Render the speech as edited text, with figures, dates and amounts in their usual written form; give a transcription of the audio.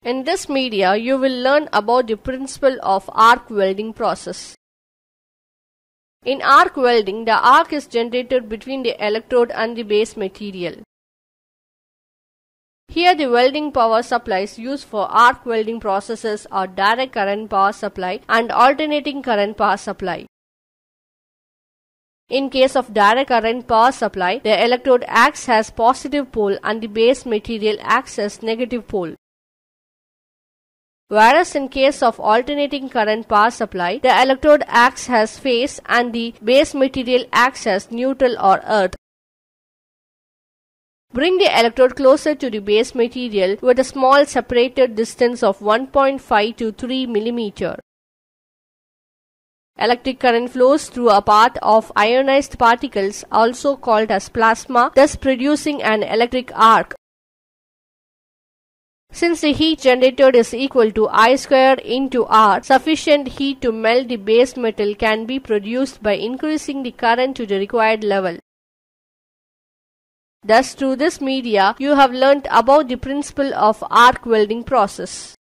In this media, you will learn about the principle of arc welding process. In arc welding, the arc is generated between the electrode and the base material. Here the welding power supplies used for arc welding processes are direct current power supply and alternating current power supply. In case of direct current power supply, the electrode acts as positive pole and the base material acts as negative pole. Whereas in case of alternating current power supply, the electrode acts as phase and the base material acts as neutral or earth. Bring the electrode closer to the base material with a small separated distance of 1.5 to 3 mm. Electric current flows through a path of ionized particles, also called as plasma, thus producing an electric arc. Since the heat generated is equal to I squared into R, sufficient heat to melt the base metal can be produced by increasing the current to the required level. Thus, through this media, you have learnt about the principle of arc welding process.